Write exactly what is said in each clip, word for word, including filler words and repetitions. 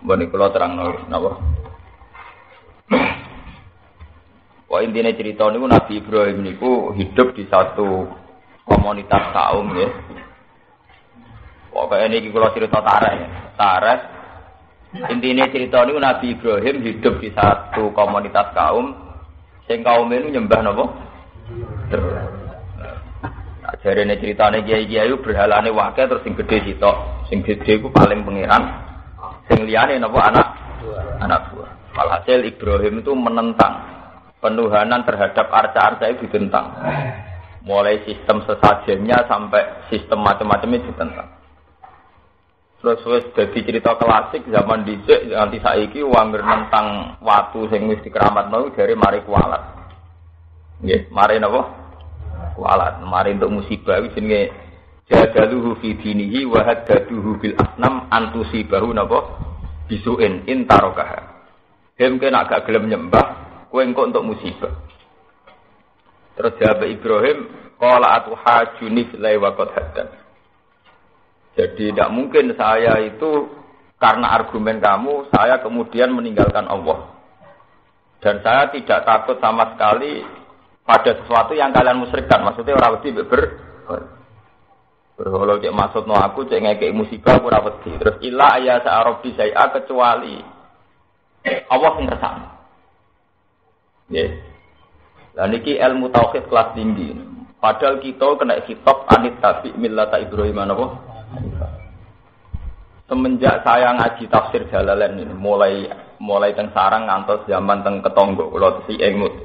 Mbone kula terangno napa. Wah intine cerita niku Nabi Ibrahim niku hidup di satu komunitas kaum ya. Pokoke niki kula cerita tareh ya. Tareh intine cerita niku Nabi Ibrahim hidup di satu komunitas kaum sing kaum niku nyembah napa? Terus. Nah, jarene ceritane kiai-kiai berhalane wakil terus sing gedhe sitok. Sing gedhe iku paling pangeran. Sing liyane napa anak anak buah. Walhasil Ibrahim itu menentang penuhanan terhadap arca-arca itu ditentang. Mulai sistem sesajennya sampai sistem macam-macamnya ditentang. Terus-terus jadi cerita klasik zaman dhisik nganti saiki wong nentang watu sing wis dikeramatno dari mari kualat. Nggih, mari napa? Kualat. Mari untuk musibah iki jenenge jadaluhu fi dinihi wa haddaduhu bil asnam antusibahu napa? Bisuin intarokah. Hem kena gak gelem nyembah kowe engko untuk musibah. Terus jawab Ibrahim, qala atuhajuni fillahi wa qad haddan. Jadi tidak mungkin saya itu karena argumen kamu saya kemudian meninggalkan Allah. Dan saya tidak takut sama sekali pada sesuatu yang kalian musyrikkan. Maksudnya ora wedi ber berhala cek maksudno aku cek ngekeki musibah ora wedi. Terus illa ayya sa'arabi saya kecuali Allah sing kersane. Nggih. Lah niki ilmu tauhid kelas tinggi. Padahal kita kena kitab anit tabi millata Ibrahim napa? Semenjak saya ngaji tafsir Jalalain ini mulai mulai teng sarang ngantos zaman teng Ketonggo kula si Engmut.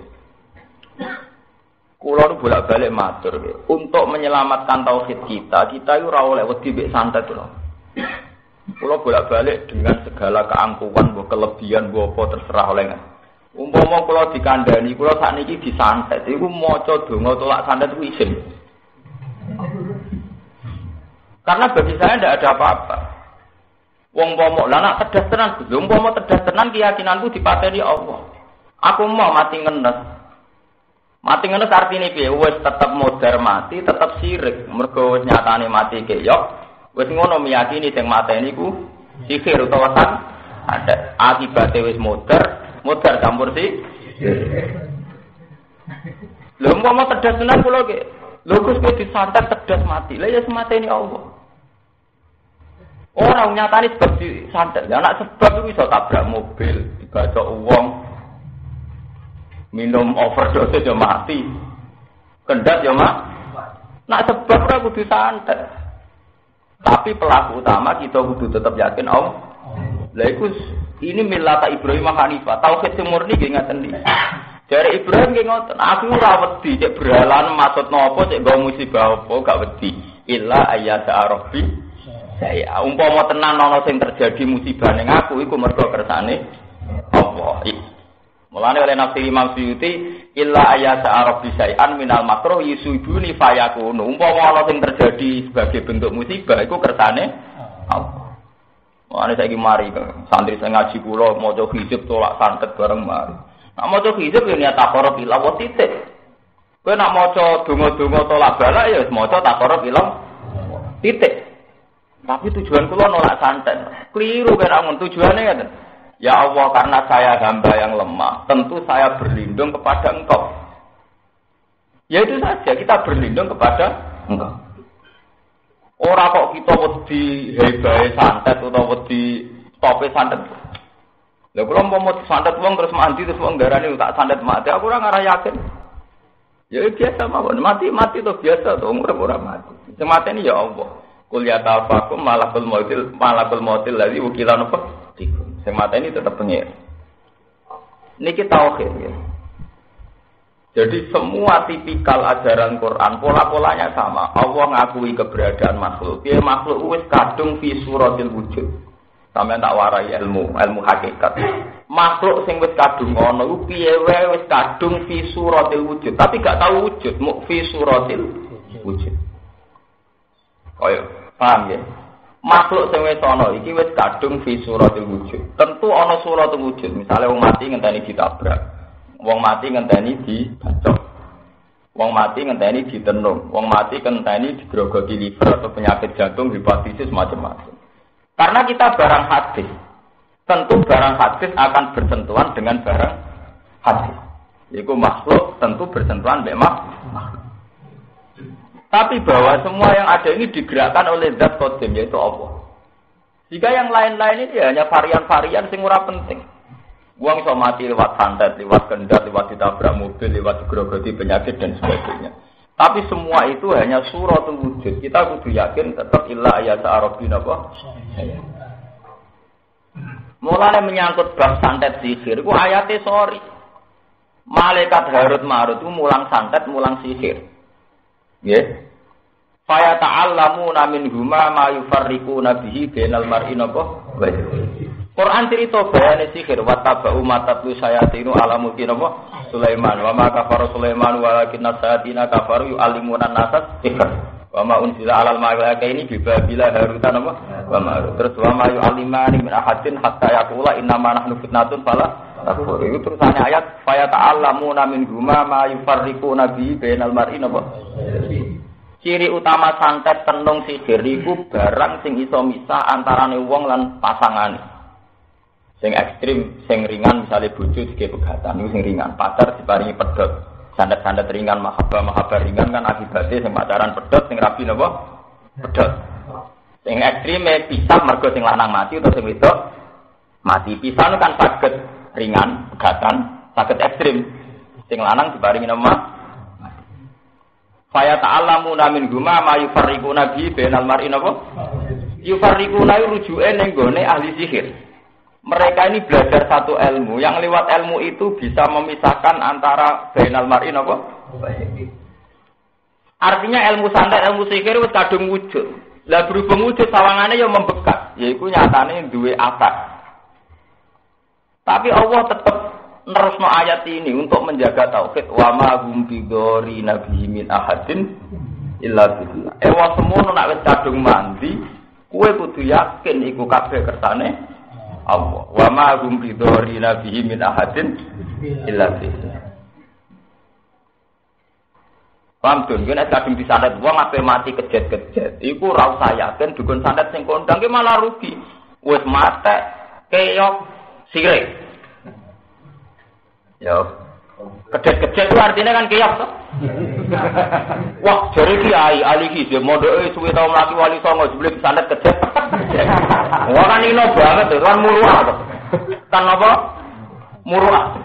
Kula nu bolak-balik matur nggih. Untuk menyelamatkan tauhid kita, kita iku ora oleh wedi mek santet lho. Kula bolak-balik dengan segala keangkuhan, mbok kelebihan, mbok apa terserah oleh. Umpama kula dikandani, kula sakniki disantet, iku maca donga tolak santet ku isin. Karena bagi saya tidak ada apa-apa. Wong umpama lah nak tedas tenan, umpama tedas tenan keyakinanku dipateni Allah. Aku mau mati ngenes. Mati ngenes artine piye? Wis tetep modar mati, tetep sirik. Mergo wis nyatane mati keyok, wis ngono meyakini sing mateni ku sihir utawa san ada akibate wis modar. Modar campur sih. Lho umpama tedas tenan kula ge. Lho Gus kowe disantet tedas mati. Lah ya semateni Allah. Ora nyatane sebab disantet. Lah nek sebab iku iso tabrak mobil, dibacok wong. Minum overdose yo mati. Kendat yo mak. Nek sebab ora kudu santet. Tapi pelaku utama kita kudu tetap yakin Allah. Lah iku ini millata Ibrahim Hanifah, tauhid sing murni nggih ngaten iki. Dari Ibrahim nggih ngoten, aku ora wedi cek berhalan maksud napa cek nggo musibah apa gak wedi. Illa ayyasa rabbi. Saya umpama tenan ana sing terjadi musibah ning aku iku mergo kersane Allah. Mulane oleh nafsi Imam Suyuti illa ayyasa rabbi syai'an minal makruh yusuduni fayakunu. Umpama ana sing terjadi sebagai bentuk musibah iku kersane Allah. Wah, ini saya mari santri saya ngaji kula maca hizib tolak santet bareng mari. Nak maca hizib ya niat takara bilawat titik. Kowe nak maca donga-donga tolak bala ya maca takara bilang titik. Tapi tujuan kula nolak santet. Keliru kan amun tujuane kan. Ya Allah, karena saya hamba yang lemah, tentu saya berlindung kepada Engkau. Ya itu saja, kita berlindung kepada Engkau. Ora kok kita wedi hebae santet utawa wedi tope santet. Lha kula mau santet wong terus mandi terus wong ngarani tak santet mati, aku ora ngarah yakin. Ya biasa mawon, mati-mati to biasa to, urip ora mati. Sing mateni ya Allah. Kul ya tafakum malakul mautil malakul mautil ladzi wukilan apa? Sing mateni tetep pengen. Niki tauhid ya. Jadi semua tipikal ajaran Quran pola-polanya sama. Allah ngakui keberadaan makhluk. Dia makhluk wis kadung fi suratil wujud. Sampeyan tak warai ilmu, ilmu hakikat. Makhluk sing wis kadung ana iku piye wae wis kadung fi suratil wujud, tapi gak tahu wujud, mu fi suratil wujud. Kaya paham ya? Makhluk sing wis ana iki wis kadung fi suratil wujud. Tentu ana suratul wujud. Misale wong mati ngenteni ditabrak. Wong mati ngenteni dibacok. Wong mati ngenteni ditenung. Wong mati ngenteni digrogoti liver atau penyakit jantung, hepatitis macam-macam. Karena kita barang hadis. tentu barang hadis akan bersentuhan dengan barang hadis. Yaitu makhluk tentu bersentuhan dengan makhluk. Tapi bahwa semua yang ada ini digerakkan oleh zat qadim yaitu Allah. Jika yang lain-lain ini hanya varian-varian sing ora penting. Wong iso mati lewat santet, lewat kendat, lewat ditabrak mobil, lewat digerogoti penyakit dan sebagainya. Tapi semua itu hanya suratul wujud. Kita kudu yakin tetap illa ayat arabina apa? Mulane menyangkut bab santet sihir, ku ayate sorry. Malaikat Harut Marut itu mulang santet, mulang sihir. Nggih. Fa ta'allamuna min huma ma yufarriquna bihi bainal mar'i napa? Quran cerita bayane sihir wa tabu matatlu sayatinu ala mulki napa? Sulaiman wa ma kafara Sulaiman walakinna sayatina kafaru yu'allimuna an-nasa sihir. Wa ma unzila 'alal malaikaini bi babila harutan napa? Wa marut. Terus wa ma yu'allimani min ahadin hatta yaqula inna ma nahnu fitnatun fala takfur. Itu terusannya ayat fa ta'allamuna min huma ma yufarriquna bihi bainal mar'i napa? Ciri utama santet tenung sihir iku barang sing iso misah antarane wong lan pasangane. Sing ekstrim, sing ringan misalnya bojo dige pegatan niku sing ringan, pacar diparingi pedhot. Santet-santet ringan, mahabbah-mahabbah ringan kan akibatnya sing pacaran pedhot, sing rabi napa? Pedhot. Sing ekstreme pisah mergo sing lanang mati atau sing wedok mati. Pisah kan saged ringan, pegatan, saged ekstrim. Sing lanang diparingi nama Faya ta'allamuna min huma ma yufarriquna bi bainal mar'i napa? Yufarriquna rujuke ning gone ahli sihir. Mereka ini belajar satu ilmu yang lewat ilmu itu bisa memisahkan antara bainal mar'i napa? Artinya ilmu santet, ilmu sihir wis kadung wujud. Lah berhubung wujud sawangane ya membekas, yaiku nyatane duwe akar. Tapi Allah tetap nerusno ayat ini untuk menjaga tauhid wa ma hum bidori nabi min ahadin illa billah. Ewa semono nek wis kadung mandi, kowe kudu yakin iku kabeh kersane Allah. Wa ma hum bidori nabi min ahadin illa billah. Paham tuh, nek kadung disantet wong ape mati kejet-kejet, iku ora usah yakin dukun santet sing kondang ki malah rugi. Wis mate keyok sirik. Ya, kejet-kejet itu artinya kan kiyak toh. Wah, jari kiai, ahli hizib, modoke suwe tau mlaki wali songo jebule santet kejet. Wah kan ino banget tuh, kan muruah toh. Kan apa? Muruah.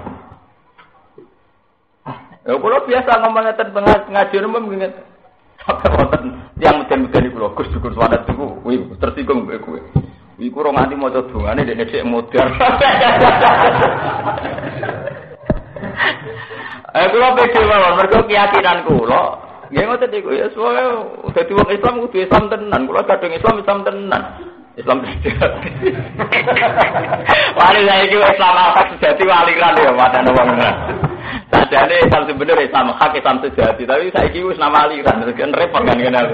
Ya kula biasa ngomong ngeten ngaji umum ngene. Sampai wonten tiyang meden-meden kula Gus dukun santet iku, kuwi tersinggung mbek kowe. Iku ora nganti maca dongane nek dhek modar. Eh kula pede mawon mergo keyakinan kula. Nggih ngoten niku ya soalnya dadi wong Islam kudu Islam tenan. Kula kadung Islam Islam tenan. Islam sejati. Wali saiki Islam hak sejati waliran ya padane wong. Sadane Islam sebener Islam hak Islam sejati, tapi saiki wis nama aliran kan repot kan kenal.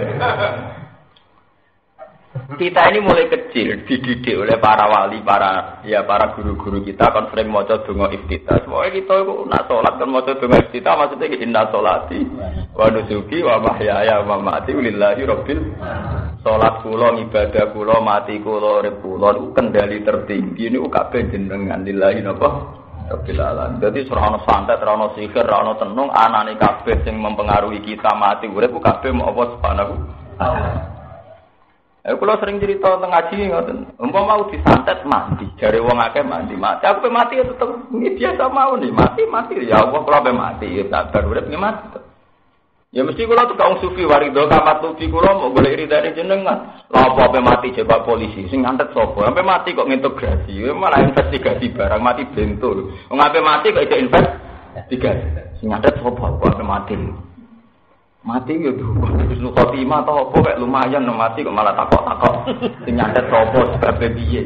Kita ini mulai kecil dididik oleh para wali, para ya para guru-guru kita kan sering maca donga iftitah. Semoga kita itu nak salat kan maca donga iftitah maksudnya inna sholati wa nusuki wa mahyaya wa mamati lillahi rabbil salat kula ibadah kula mati kula urip kula kendali tertinggi niku kabeh jenengan lillahi napa rabbil alamin. Dadi ora ana santet, ora ana sihir, ora ana tenung, anane kabeh sing mempengaruhi kita mati urip kabeh mau apa subhanahu wa ta'ala. Eh kula sering cerita teng ngaji ngoten. Umpama mau disantet mati, jare wong akeh mati mati. Aku pe mati ya tetep biasa mau nih, mati mati ya Allah kula pe mati ya sabar urip nggih mati. Ya mesti kula tuh kaum sufi warido kamat tufi kula mau golek ridane jenengan. Lha apa pe mati jebak polisi sing ngantet sapa? Sampai mati kok ngintegrasi, malah investigasi barang mati bentul. Wong ape mati kok isih investigasi. Sing ngantet sapa kok ape mati? Mati ya tuh, terus lu khotimah atau apa kayak lumayan no mati kok malah takok-takok sing nyantet sapa sebab piye.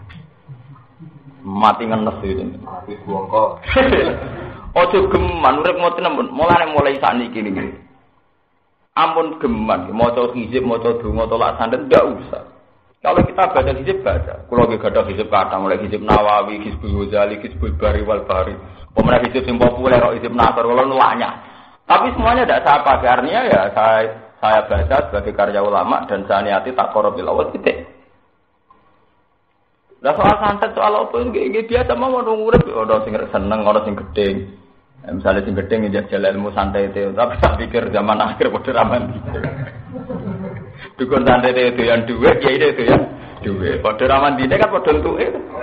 Mati ngenes itu. Mati bongko. Ojo geman urip ngoten mulane mulai sakniki niki. Ampun geman maca hizib maca donga tolak sandet ndak usah. Kalau kita baca hizib baca, kula nggih gadah hizib kathah mulai hizib Nawawi, Hizbul Ghazali, Hizbul Bari wal Bari. Pemenang hizib sing populer kok hizib Nasr kula nuwanya. Tapi semuanya tidak saya pakai, artinya ya saya saya baca sebagai karya ulama dan saya niati tak korup bil awal titik. Lah soal santet soal apa nggih biasa mawon wong urip ana sing seneng, ana sing gedhe. Ya, misalnya sing gedhe njajal ilmu santet itu, tapi tak pikir zaman akhir padha raman. Dukun santet itu yang duwe, ya itu ya duwe. Padha raman dine kan padha entuke.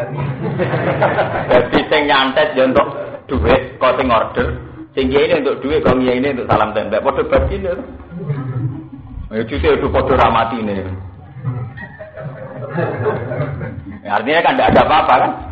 Dadi sing nyantet yo entuk duwe, kok sing order, sing kiai untuk duwe, kok kiai ini untuk salam tempel. Padha badine. Ya cute itu padha ramatine. Ya, artinya kan tidak ada apa-apa kan?